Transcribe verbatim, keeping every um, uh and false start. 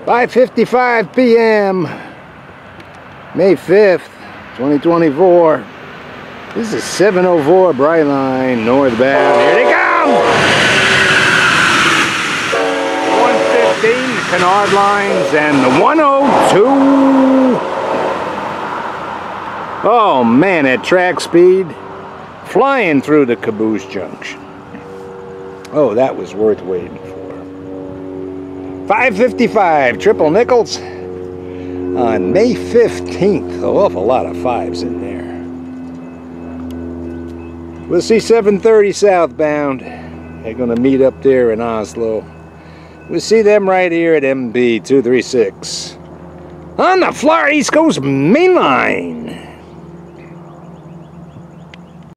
five fifty-five p m May fifth, twenty twenty-four. This is seven oh four Brightline northbound. Here they come! one fifteen, the Canard lines, and the one oh two. Oh man, at track speed, flying through the Caboose Junction. Oh, that was worth waiting for. five fifty-five triple nickels on May fifteenth. An awful lot of fives in there. We'll see seven thirty southbound. They're going to meet up there in Oslo. We'll see them right here at M B two thirty-six on the Florida East Coast Main Line.